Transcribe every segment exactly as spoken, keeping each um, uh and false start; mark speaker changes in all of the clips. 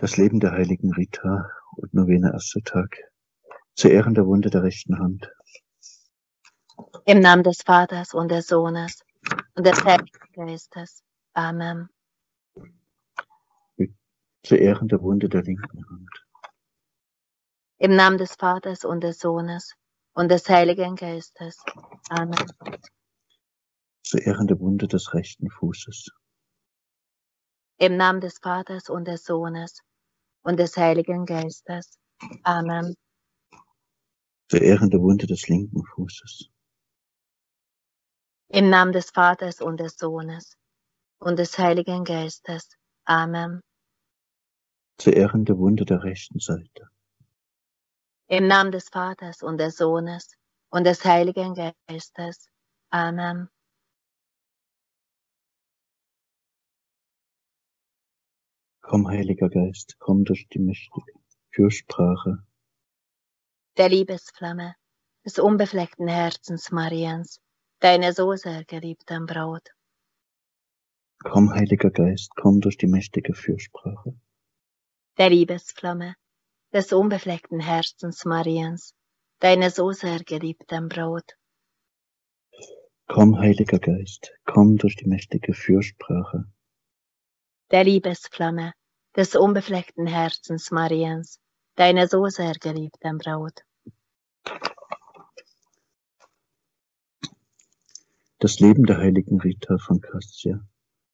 Speaker 1: Das Leben der heiligen Rita und Novene erster Tag. Zu Ehren der Wunde der rechten Hand.
Speaker 2: Im Namen des Vaters und des Sohnes und des Heiligen Geistes. Amen.
Speaker 1: Zu Ehren der Wunde der linken Hand.
Speaker 2: Im Namen des Vaters und des Sohnes und des Heiligen Geistes. Amen.
Speaker 1: Zu Ehren der Wunde des rechten Fußes.
Speaker 2: Im Namen des Vaters und des Sohnes und des Heiligen Geistes. Amen.
Speaker 1: Zu Ehren der Wunde des linken Fußes.
Speaker 2: Im Namen des Vaters und des Sohnes und des Heiligen Geistes. Amen.
Speaker 1: Zu Ehren der Wunde der rechten Seite.
Speaker 2: Im Namen des Vaters und des Sohnes und des Heiligen Geistes. Amen.
Speaker 1: Komm, Heiliger Geist, komm durch die mächtige Fürsprache
Speaker 2: der Liebesflamme des unbefleckten Herzens Mariens, deine so sehr geliebten Braut.
Speaker 1: Komm, Heiliger Geist, komm durch die mächtige Fürsprache
Speaker 2: der Liebesflamme des unbefleckten Herzens Mariens, deine so sehr geliebten Braut.
Speaker 1: Komm, Heiliger Geist, komm durch die mächtige Fürsprache
Speaker 2: der Liebesflamme des unbefleckten Herzens Mariens, deine so sehr geliebten Braut.
Speaker 1: Das Leben der heiligen Rita von Cassia,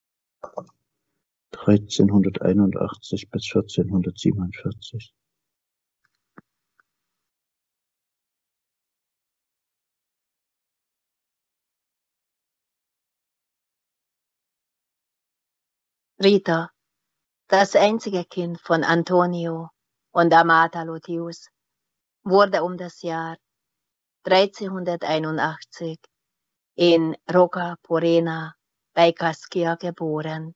Speaker 1: dreizehnhunderteinundachtzig bis vierzehnhundertsiebenundvierzig.
Speaker 2: Rita, das einzige Kind von Antonio und Amata Lotius, wurde um das Jahr dreizehnhunderteinundachtzig in Rocca Porena bei Cascia geboren.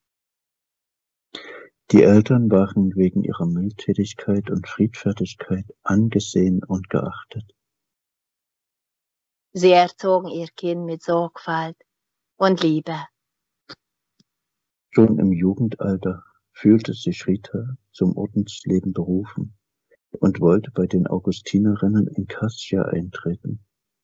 Speaker 1: Die Eltern waren wegen ihrer Mildtätigkeit und Friedfertigkeit angesehen und geachtet.
Speaker 2: Sie erzogen ihr Kind mit Sorgfalt und Liebe.
Speaker 1: Schon im Jugendalter fühlte sich Rita zum Ordensleben berufen und wollte bei den Augustinerinnen in Cascia eintreten.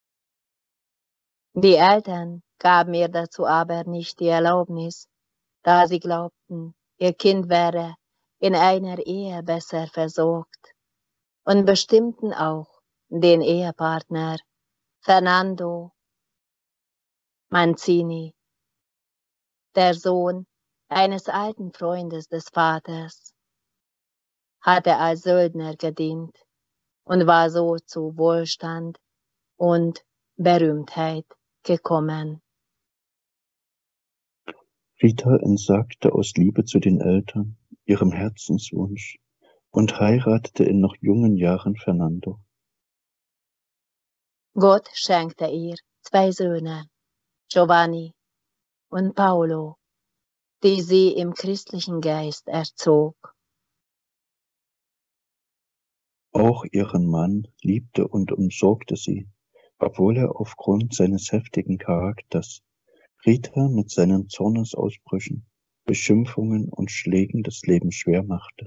Speaker 2: Die Eltern gaben ihr dazu aber nicht die Erlaubnis, da sie glaubten, ihr Kind wäre in einer Ehe besser versorgt, und bestimmten auch den Ehepartner Fernando Mancini, der Sohn eines alten Freundes des Vaters, hatte als Söldner gedient und war so zu Wohlstand und Berühmtheit gekommen.
Speaker 1: Rita entsagte aus Liebe zu den Eltern ihrem Herzenswunsch und heiratete in noch jungen Jahren Fernando.
Speaker 2: Gott schenkte ihr zwei Söhne, Giovanni und Paolo, die sie im christlichen Geist erzog.
Speaker 1: Auch ihren Mann liebte und umsorgte sie, obwohl er aufgrund seines heftigen Charakters Rita mit seinen Zornesausbrüchen, Beschimpfungen und Schlägen das Leben schwer machte.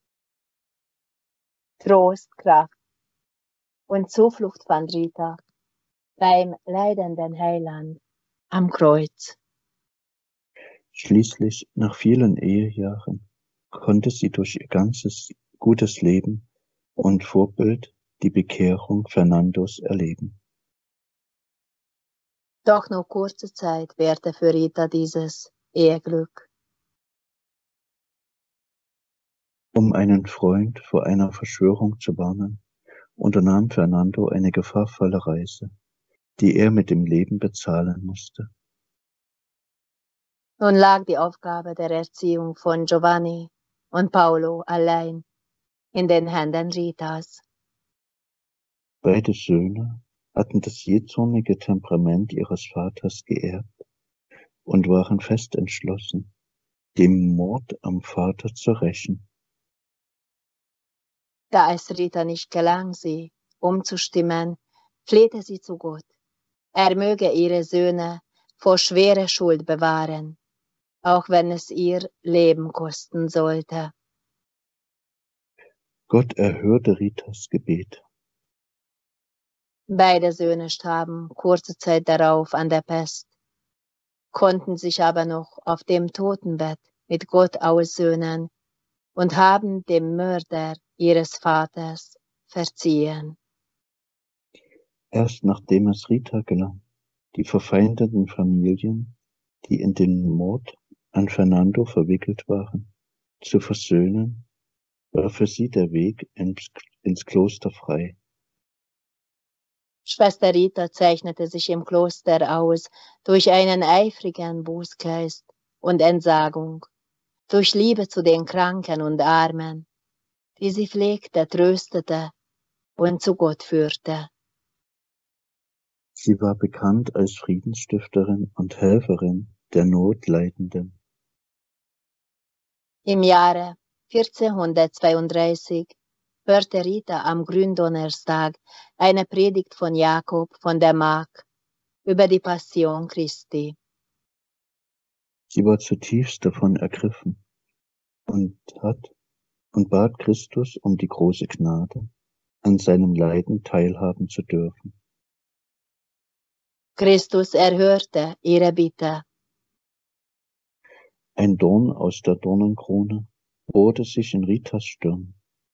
Speaker 2: Trost, Kraft und Zuflucht fand Rita beim leidenden Heiland am Kreuz.
Speaker 1: Schließlich, nach vielen Ehejahren, konnte sie durch ihr ganzes gutes Leben und Vorbild die Bekehrung Fernandos erleben.
Speaker 2: Doch nur kurze Zeit währte für Rita dieses Eheglück.
Speaker 1: Um einen Freund vor einer Verschwörung zu warnen, unternahm Fernando eine gefahrvolle Reise, die er mit dem Leben bezahlen musste.
Speaker 2: Nun lag die Aufgabe der Erziehung von Giovanni und Paolo allein in den Händen Ritas.
Speaker 1: Beide Söhne hatten das jähzornige Temperament ihres Vaters geerbt und waren fest entschlossen, den Mord am Vater zu rächen.
Speaker 2: Da es Rita nicht gelang, sie umzustimmen, flehte sie zu Gott, er möge ihre Söhne vor schwerer Schuld bewahren, auch wenn es ihr Leben kosten sollte.
Speaker 1: Gott erhörte Ritas Gebet.
Speaker 2: Beide Söhne starben kurze Zeit darauf an der Pest, konnten sich aber noch auf dem Totenbett mit Gott aussöhnen und haben dem Mörder ihres Vaters verziehen.
Speaker 1: Erst nachdem es Rita gelang, die verfeindeten Familien, die in den Mord an Fernando verwickelt waren, zu versöhnen, war für sie der Weg ins, ins Kloster frei.
Speaker 2: Schwester Rita zeichnete sich im Kloster aus durch einen eifrigen Bußgeist und Entsagung, durch Liebe zu den Kranken und Armen, die sie pflegte, tröstete und zu Gott führte.
Speaker 1: Sie war bekannt als Friedensstifterin und Helferin der Notleidenden.
Speaker 2: Im Jahre vierzehnhundertzweiunddreißig hörte Rita am Gründonnerstag eine Predigt von Jakob von der Mark über die Passion Christi.
Speaker 1: Sie war zutiefst davon ergriffen und hat und bat Christus um die große Gnade, an seinem Leiden teilhaben zu dürfen.
Speaker 2: Christus erhörte ihre Bitte.
Speaker 1: Ein Dorn aus der Dornenkrone bohrte sich in Ritas Stirn.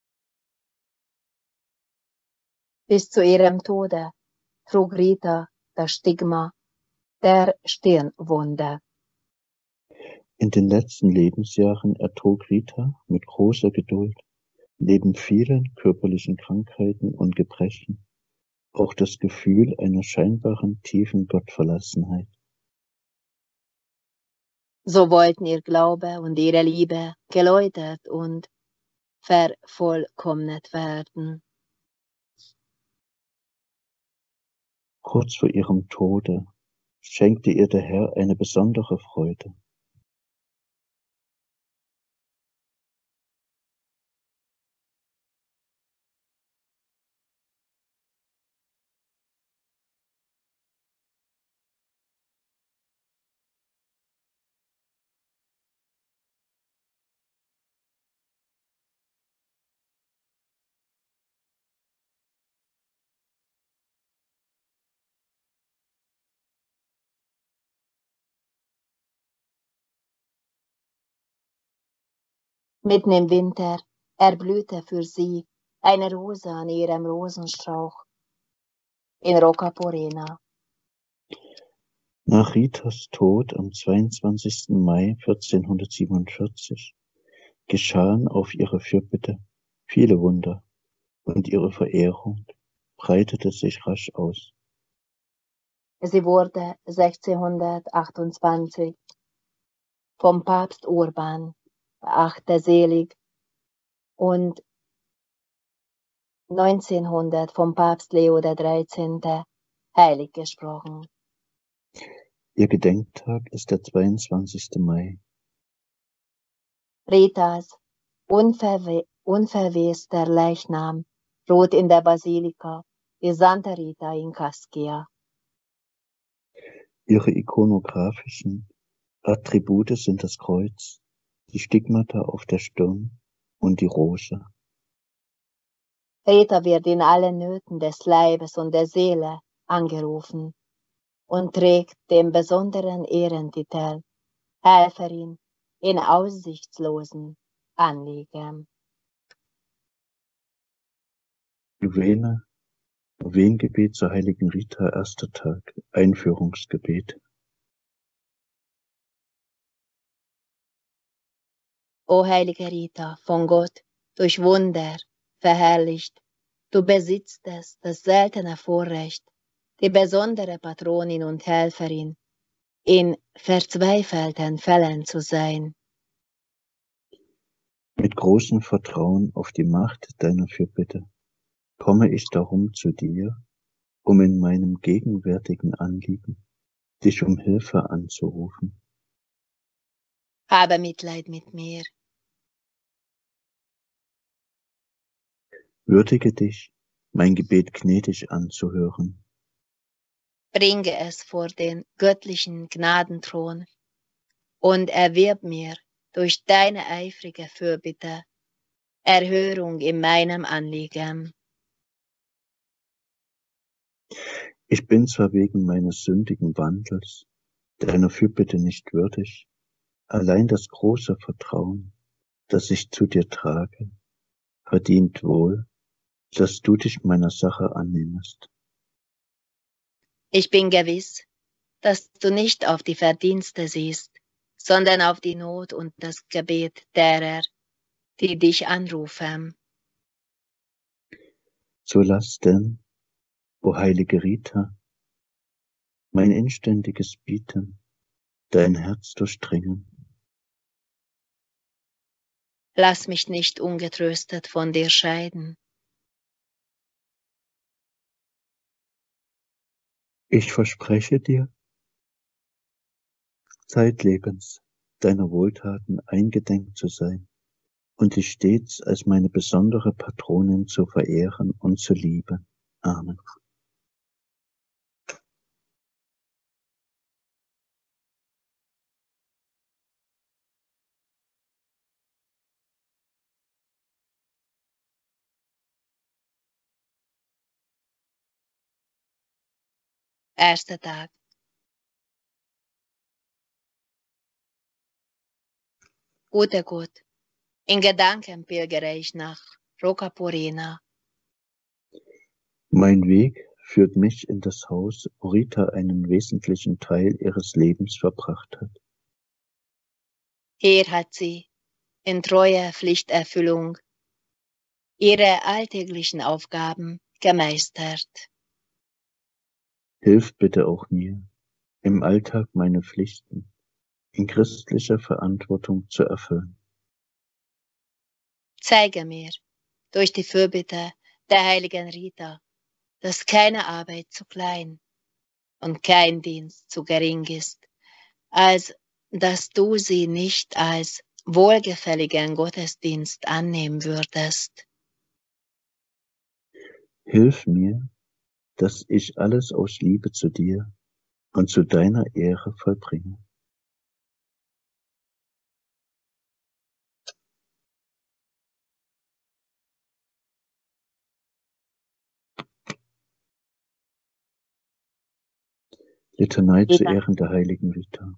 Speaker 2: Bis zu ihrem Tode trug Rita das Stigma der Stirnwunde.
Speaker 1: In den letzten Lebensjahren ertrug Rita mit großer Geduld, neben vielen körperlichen Krankheiten und Gebrechen, auch das Gefühl einer scheinbaren tiefen Gottverlassenheit.
Speaker 2: So wollten ihr Glaube und ihre Liebe geläutert und vervollkommnet werden.
Speaker 1: Kurz vor ihrem Tode schenkte ihr der Herr eine besondere Freude.
Speaker 2: Mitten im Winter erblühte für sie eine Rose an ihrem Rosenstrauch in Rocaporena.
Speaker 1: Nach Ritas Tod am zweiundzwanzigsten Mai vierzehnhundertsiebenundvierzig geschahen auf ihre Fürbitte viele Wunder und ihre Verehrung breitete sich rasch aus.
Speaker 2: Sie wurde sechzehnhundertachtundzwanzig vom Papst Urban der Achte selig und neunzehnhundert vom Papst Leo der Dreizehnte heilig gesprochen.
Speaker 1: Ihr Gedenktag ist der zweiundzwanzigste Mai.
Speaker 2: Ritas unverwe unverwester Leichnam ruht in der Basilika die Santa Rita in Cascia.
Speaker 1: Ihre ikonografischen Attribute sind das Kreuz, die Stigmata auf der Stirn und die Rose.
Speaker 2: Rita wird in allen Nöten des Leibes und der Seele angerufen und trägt den besonderen Ehrentitel Helferin in aussichtslosen Anliegen.
Speaker 1: Novene, Novengebet zur heiligen Rita, erster Tag, Einführungsgebet.
Speaker 2: O heilige Rita, von Gott durch Wunder verherrlicht, du besitztest das seltene Vorrecht, die besondere Patronin und Helferin in verzweifelten Fällen zu sein.
Speaker 1: Mit großem Vertrauen auf die Macht deiner Fürbitte komme ich darum zu dir, um in meinem gegenwärtigen Anliegen dich um Hilfe anzurufen.
Speaker 2: Habe Mitleid mit mir.
Speaker 1: Würdige dich, mein Gebet gnädig anzuhören.
Speaker 2: Bringe es vor den göttlichen Gnadenthron und erwirb mir durch deine eifrige Fürbitte Erhörung in meinem Anliegen.
Speaker 1: Ich bin zwar wegen meines sündigen Wandels deiner Fürbitte nicht würdig, allein das große Vertrauen, das ich zu dir trage, verdient wohl, dass du dich meiner Sache annimmst.
Speaker 2: Ich bin gewiss, dass du nicht auf die Verdienste siehst, sondern auf die Not und das Gebet derer, die dich anrufen.
Speaker 1: So lass denn, o heilige Rita, mein inständiges Bieten dein Herz durchdringen.
Speaker 2: Lass mich nicht ungetröstet von dir scheiden.
Speaker 1: Ich verspreche dir, zeitlebens deiner Wohltaten eingedenk zu sein und dich stets als meine besondere Patronin zu verehren und zu lieben. Amen.
Speaker 2: Erster Tag. Guter Gott, in Gedanken pilgere ich nach Rocca Purina.
Speaker 1: Mein Weg führt mich in das Haus, wo Rita einen wesentlichen Teil ihres Lebens verbracht hat.
Speaker 2: Hier hat sie in treuer Pflichterfüllung ihre alltäglichen Aufgaben gemeistert.
Speaker 1: Hilf bitte auch mir, im Alltag meine Pflichten in christlicher Verantwortung zu erfüllen.
Speaker 2: Zeige mir durch die Fürbitte der heiligen Rita, dass keine Arbeit zu klein und kein Dienst zu gering ist, als dass du sie nicht als wohlgefälligen Gottesdienst annehmen würdest.
Speaker 1: Hilf mir, dass ich alles aus Liebe zu dir und zu deiner Ehre vollbringe. Litanei zu Ehren der heiligen Rita.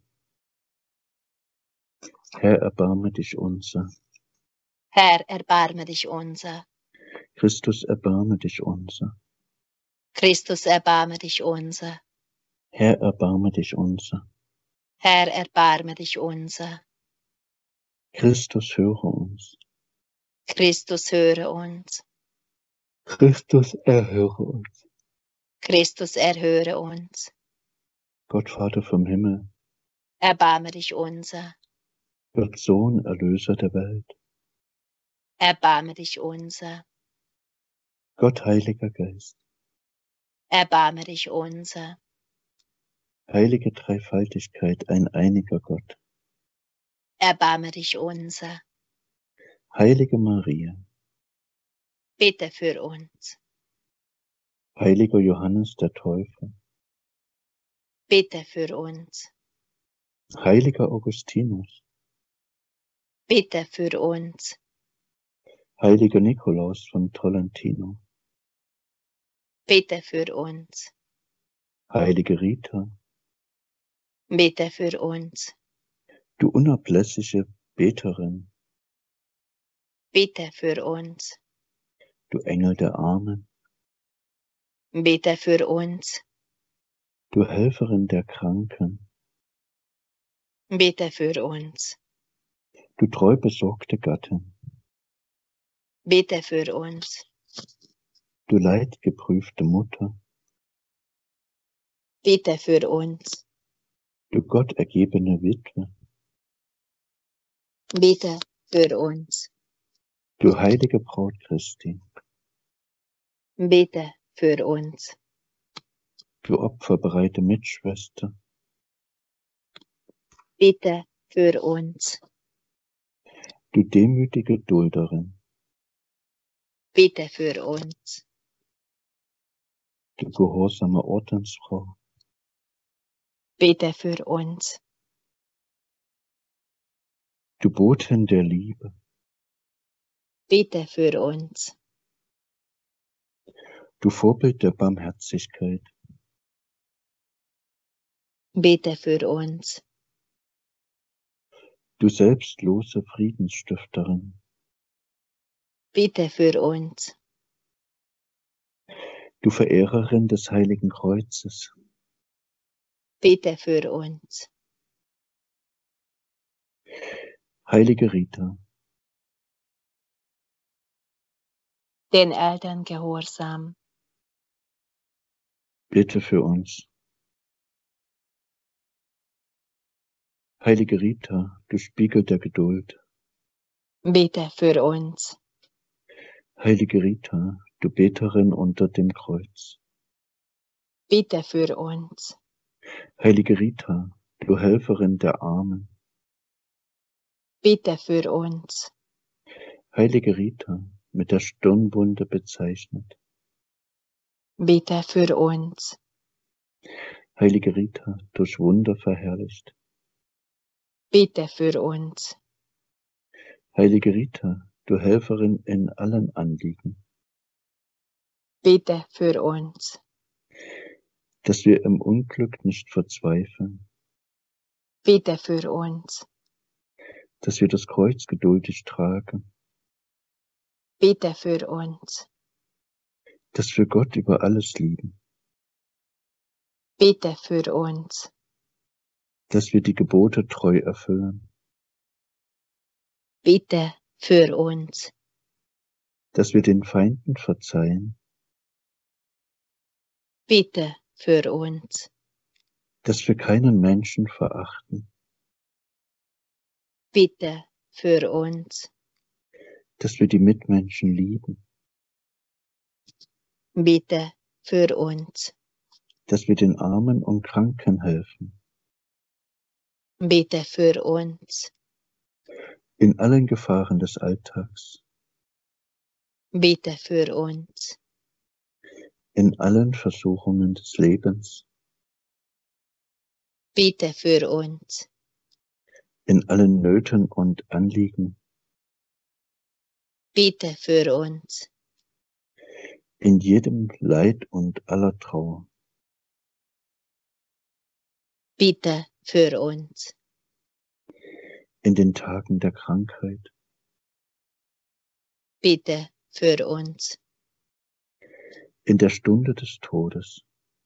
Speaker 1: Herr, erbarme dich unser.
Speaker 2: Herr, erbarme dich unser.
Speaker 1: Christus, erbarme dich unser.
Speaker 2: Christus, erbarme dich unser.
Speaker 1: Herr, erbarme dich unser.
Speaker 2: Herr, erbarme dich unser.
Speaker 1: Christus, höre uns.
Speaker 2: Christus, höre uns.
Speaker 1: Christus, erhöre uns.
Speaker 2: Christus, erhöre uns.
Speaker 1: Gott, Vater vom Himmel,
Speaker 2: Erbarme dich unser.
Speaker 1: Gott, Sohn, Erlöser der Welt,
Speaker 2: Erbarme dich unser.
Speaker 1: Gott, Heiliger Geist,
Speaker 2: Erbarme dich unser.
Speaker 1: heilige Dreifaltigkeit, ein einiger Gott,
Speaker 2: Erbarme dich unser.
Speaker 1: heilige Maria,
Speaker 2: Bitte für uns.
Speaker 1: heiliger Johannes der Täufer,
Speaker 2: Bitte für uns.
Speaker 1: heiliger Augustinus,
Speaker 2: Bitte für uns.
Speaker 1: heiliger Nikolaus von Tolentino,
Speaker 2: Bitte für uns.
Speaker 1: heilige Rita,
Speaker 2: Bitte für uns.
Speaker 1: du unablässige Beterin,
Speaker 2: Bitte für uns.
Speaker 1: du Engel der Armen,
Speaker 2: Bitte für uns.
Speaker 1: du Helferin der Kranken,
Speaker 2: Bitte für uns.
Speaker 1: du treu besorgte Gattin,
Speaker 2: Bitte für uns.
Speaker 1: du leidgeprüfte Mutter,
Speaker 2: Bitte für uns.
Speaker 1: du Gott ergebene Witwe,
Speaker 2: Bitte für uns.
Speaker 1: du heilige Braut Christi,
Speaker 2: Bitte für uns.
Speaker 1: du opferbereite Mitschwester,
Speaker 2: Bitte für uns.
Speaker 1: du demütige Dulderin,
Speaker 2: Bitte für uns.
Speaker 1: du gehorsame Ordensfrau,
Speaker 2: Bitte für uns.
Speaker 1: du Botin der Liebe,
Speaker 2: bitte für uns.
Speaker 1: Du Vorbild der Barmherzigkeit,
Speaker 2: Bitte für uns.
Speaker 1: du selbstlose Friedensstifterin,
Speaker 2: Bitte für uns.
Speaker 1: du Verehrerin des Heiligen Kreuzes,
Speaker 2: Bitte für uns.
Speaker 1: heilige Rita,
Speaker 2: Den Eltern gehorsam.
Speaker 1: bitte für uns. Heilige Rita, du Spiegel der Geduld,
Speaker 2: Bitte für uns.
Speaker 1: heilige Rita, du Beterin unter dem Kreuz,
Speaker 2: Bitte für uns.
Speaker 1: heilige Rita, du Helferin der Armen,
Speaker 2: Bitte für uns.
Speaker 1: heilige Rita, mit der Stirnwunde bezeichnet,
Speaker 2: Bitte für uns.
Speaker 1: heilige Rita, durch Wunder verherrlicht,
Speaker 2: Bitte für uns.
Speaker 1: heilige Rita, du Helferin in allen Anliegen,
Speaker 2: Bitte für uns.
Speaker 1: dass wir im Unglück nicht verzweifeln,
Speaker 2: Bitte für uns.
Speaker 1: dass wir das Kreuz geduldig tragen,
Speaker 2: Bitte für uns.
Speaker 1: dass wir Gott über alles lieben,
Speaker 2: Bitte für uns.
Speaker 1: dass wir die Gebote treu erfüllen,
Speaker 2: Bitte für uns.
Speaker 1: dass wir den Feinden verzeihen,
Speaker 2: Bitte für uns.
Speaker 1: dass wir keinen Menschen verachten,
Speaker 2: Bitte für uns.
Speaker 1: dass wir die Mitmenschen lieben,
Speaker 2: Bitte für uns.
Speaker 1: dass wir den Armen und Kranken helfen,
Speaker 2: Bitte für uns.
Speaker 1: in allen Gefahren des Alltags,
Speaker 2: Bitte für uns.
Speaker 1: in allen Versuchungen des Lebens,
Speaker 2: Bitte für uns.
Speaker 1: in allen Nöten und Anliegen,
Speaker 2: Bitte für uns.
Speaker 1: in jedem Leid und aller Trauer,
Speaker 2: Bitte für uns.
Speaker 1: in den Tagen der Krankheit,
Speaker 2: Bitte für uns.
Speaker 1: in der Stunde des Todes,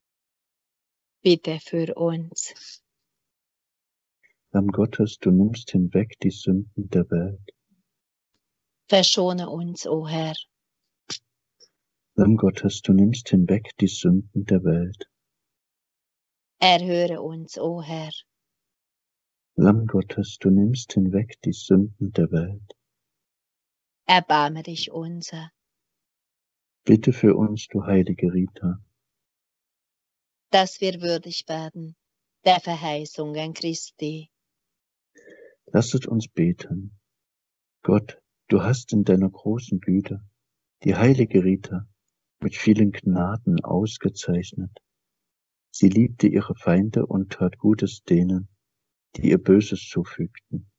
Speaker 2: Bitte für uns.
Speaker 1: Lamm Gottes, du nimmst hinweg die Sünden der Welt.
Speaker 2: Verschone uns, o Herr.
Speaker 1: Lamm Gottes, du nimmst hinweg die Sünden der Welt.
Speaker 2: Erhöre uns, o Herr.
Speaker 1: Lamm Gottes, du nimmst hinweg die Sünden der Welt.
Speaker 2: Erbarme dich unser,
Speaker 1: Bitte für uns, du heilige Rita,
Speaker 2: dass wir würdig werden der Verheißungen Christi.
Speaker 1: lasset uns beten. Gott, du hast in deiner großen Güte die heilige Rita mit vielen Gnaden ausgezeichnet. Sie liebte ihre Feinde und tat Gutes denen, die ihr Böses zufügten.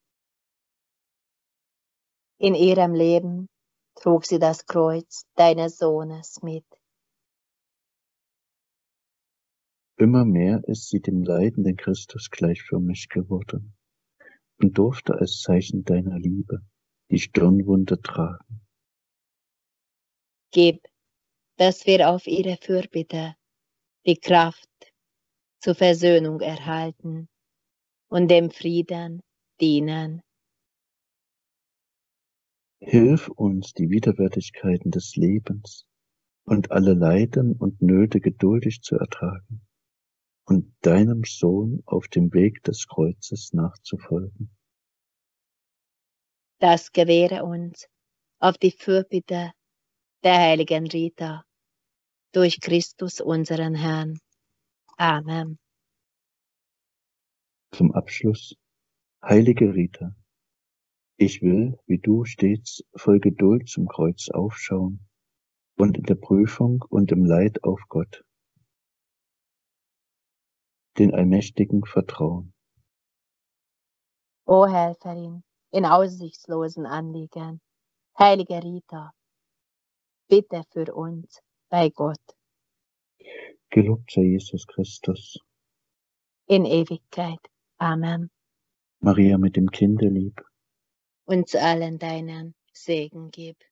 Speaker 2: In ihrem Leben trug sie das Kreuz deines Sohnes mit.
Speaker 1: Immer mehr ist sie dem leidenden Christus gleichförmig geworden und durfte als Zeichen deiner Liebe die Stirnwunde tragen.
Speaker 2: Gib, dass wir auf ihre Fürbitte die Kraft zur Versöhnung erhalten und dem Frieden dienen.
Speaker 1: Hilf uns, die Widerwärtigkeiten des Lebens und alle Leiden und Nöte geduldig zu ertragen und deinem Sohn auf dem Weg des Kreuzes nachzufolgen.
Speaker 2: Das gewähre uns auf die Fürbitte der heiligen Rita durch Christus unseren Herrn. Amen.
Speaker 1: Zum Abschluss, heilige Rita, ich will, wie du stets, voll Geduld zum Kreuz aufschauen und in der Prüfung und im Leid auf Gott, den Allmächtigen, vertrauen.
Speaker 2: O Helferin in aussichtslosen Anliegen, Heilige Rita, bitte für uns bei Gott
Speaker 1: Gelobt sei Jesus Christus.
Speaker 2: in Ewigkeit. Amen.
Speaker 1: Maria mit dem Kinde lieb.
Speaker 2: Uns allen deinen Segen gib.